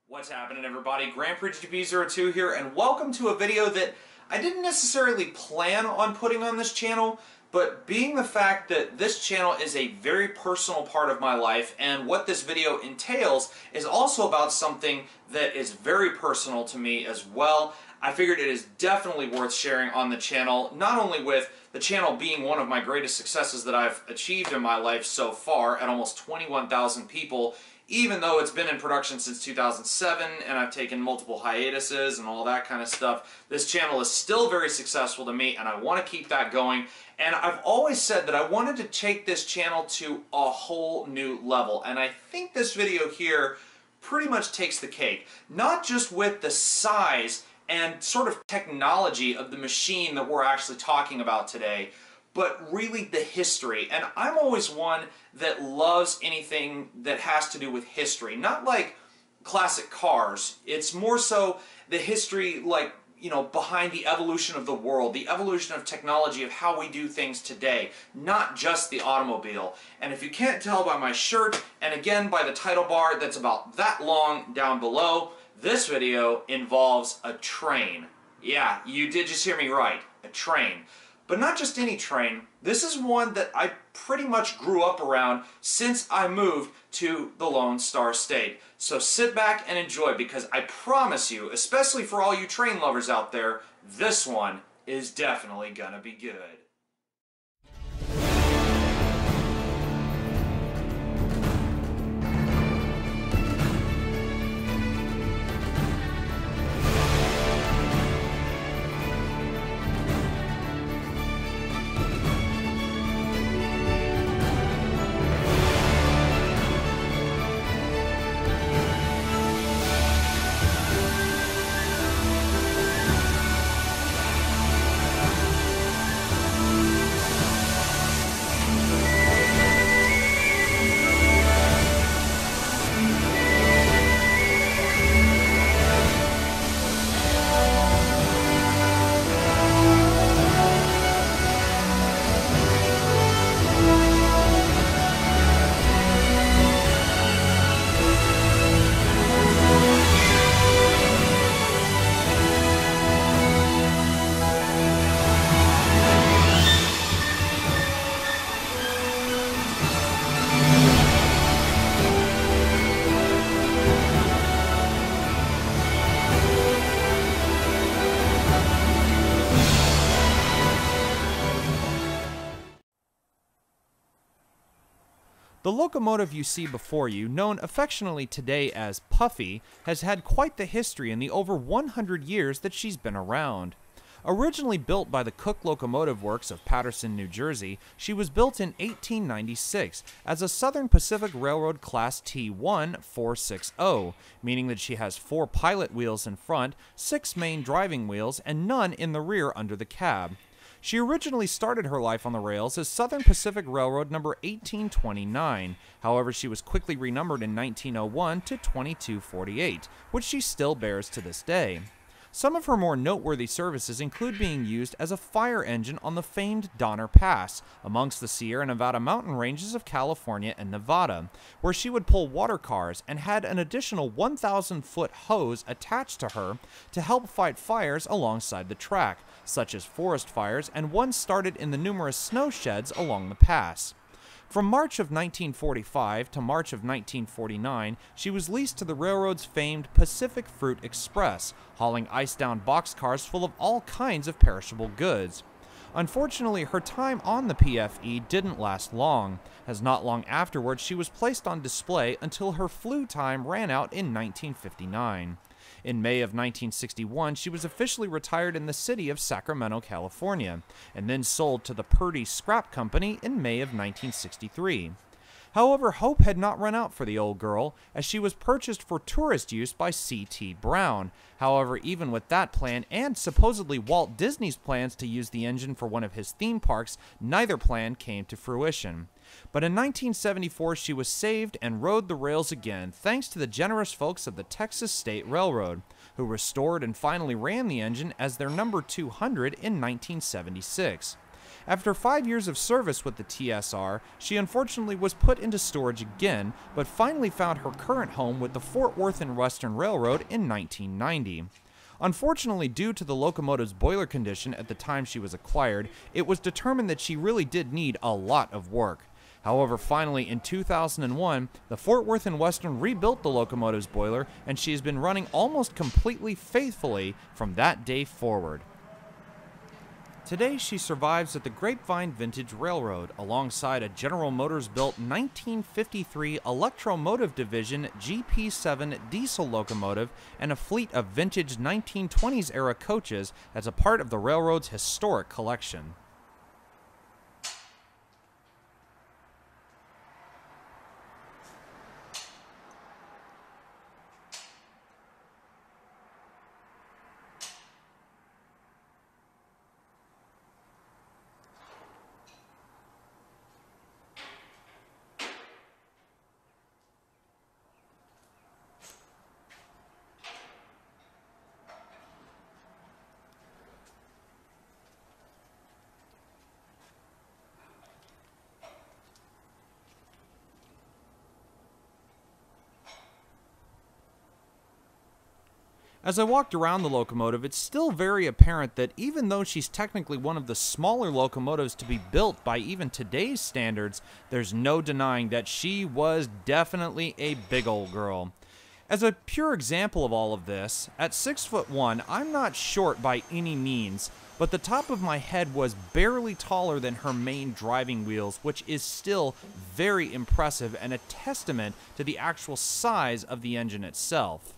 What's happening, everybody? Grand Prix GP02 here, and welcome to a video that I didn't necessarily plan on putting on this channel, but being the fact that this channel is a very personal part of my life, and what this video entails is also about something that is very personal to me as well, I figured it is definitely worth sharing on the channel, not only with the channel being one of my greatest successes that I've achieved in my life so far at almost 21,000 people, even though it's been in production since 2007 and I've taken multiple hiatuses and all that kind of stuff. This channel is still very successful to me and I want to keep that going. And I've always said that I wanted to take this channel to a whole new level, and I think this video here pretty much takes the cake. Not just with the size and sort of technology of the machine that we're actually talking about today, but really the history. And I'm always one that loves anything that has to do with history. Not like classic cars. It's more so the history, like, you know, behind the evolution of the world, the evolution of technology, of how we do things today, not just the automobile. And if you can't tell by my shirt, and again by the title bar that's about that long down below, this video involves a train. Yeah, you did just hear me right, a train. But not just any train. This is one that I pretty much grew up around since I moved to the Lone Star State. So sit back and enjoy, because I promise you, especially for all you train lovers out there, this one is definitely gonna be good. The locomotive you see before you, known affectionately today as Puffy, has had quite the history in the over 100 years that she's been around. Originally built by the Cooke Locomotive Works of Paterson, New Jersey, she was built in 1896 as a Southern Pacific Railroad Class T1 460, meaning that she has 4 pilot wheels in front, 6 main driving wheels, and none in the rear under the cab. She originally started her life on the rails as Southern Pacific Railroad number 1829. However, she was quickly renumbered in 1901 to 2248, which she still bears to this day. Some of her more noteworthy services include being used as a fire engine on the famed Donner Pass, amongst the Sierra Nevada mountain ranges of California and Nevada, where she would pull water cars and had an additional 1,000-foot hose attached to her to help fight fires alongside the track, such as forest fires, and one started in the numerous snow sheds along the pass. From March of 1945 to March of 1949, she was leased to the railroad's famed Pacific Fruit Express, hauling ice-down boxcars full of all kinds of perishable goods. Unfortunately, her time on the PFE didn't last long, as not long afterwards she was placed on display until her flue time ran out in 1959. In May of 1961, she was officially retired in the city of Sacramento, California, and then sold to the Purdy Scrap Company in May of 1963. However, hope had not run out for the old girl, as she was purchased for tourist use by C.T. Brown. However, even with that plan and supposedly Walt Disney's plans to use the engine for one of his theme parks, neither plan came to fruition. But in 1974, she was saved and rode the rails again, thanks to the generous folks of the Texas State Railroad, who restored and finally ran the engine as their number 200 in 1976. After 5 years of service with the TSR, she unfortunately was put into storage again, but finally found her current home with the Fort Worth and Western Railroad in 1990. Unfortunately, due to the locomotive's boiler condition at the time she was acquired, it was determined that she really did need a lot of work. However, finally in 2001, the Fort Worth and Western rebuilt the locomotive's boiler, and she has been running almost completely faithfully from that day forward. Today, she survives at the Grapevine Vintage Railroad alongside a General Motors built 1953 Electromotive Division GP7 diesel locomotive and a fleet of vintage 1920s era coaches as a part of the railroad's historic collection. As I walked around the locomotive, it's still very apparent that even though she's technically one of the smaller locomotives to be built by even today's standards, there's no denying that she was definitely a big old girl. As a pure example of all of this, at 6'1", I'm not short by any means, but the top of my head was barely taller than her main driving wheels, which is still very impressive and a testament to the actual size of the engine itself.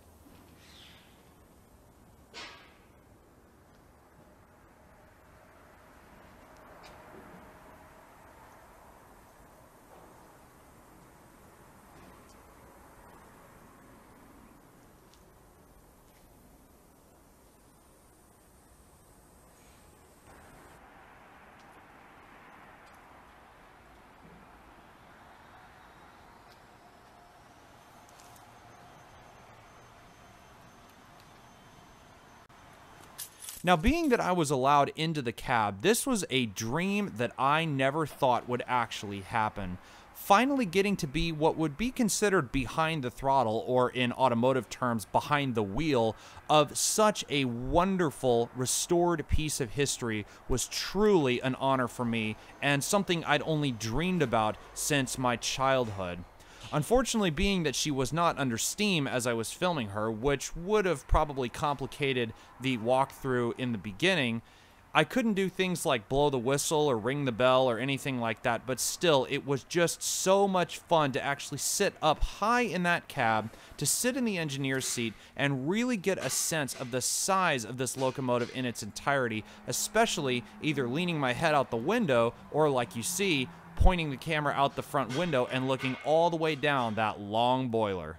Now, being that I was allowed into the cab, this was a dream that I never thought would actually happen. Finally getting to be what would be considered behind the throttle, or in automotive terms, behind the wheel, of such a wonderful, restored piece of history was truly an honor for me, and something I'd only dreamed about since my childhood. Unfortunately, being that she was not under steam as I was filming her, which would have probably complicated the walkthrough in the beginning, I couldn't do things like blow the whistle or ring the bell or anything like that, but still, it was just so much fun to actually sit up high in that cab, to sit in the engineer's seat, and really get a sense of the size of this locomotive in its entirety, especially either leaning my head out the window or, like you see, pointing the camera out the front window and looking all the way down that long boiler.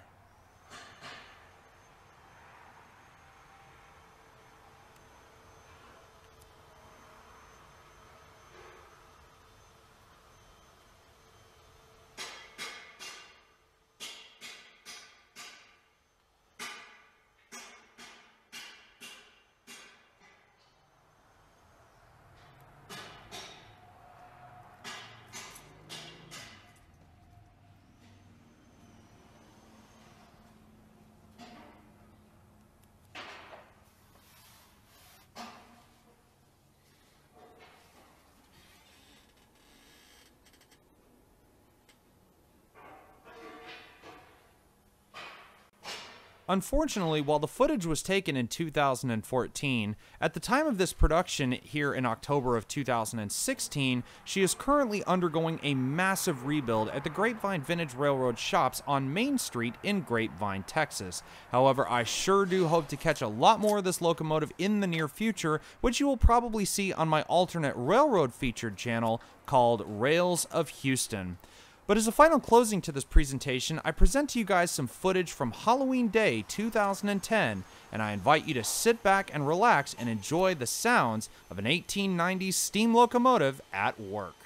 Unfortunately, while the footage was taken in 2014, at the time of this production here in October of 2016, she is currently undergoing a massive rebuild at the Grapevine Vintage Railroad shops on Main Street in Grapevine, Texas. However, I sure do hope to catch a lot more of this locomotive in the near future, which you will probably see on my alternate railroad featured channel called Rails of Houston. But as a final closing to this presentation, I present to you guys some footage from Halloween Day 2010, and I invite you to sit back and relax and enjoy the sounds of an 1890s steam locomotive at work.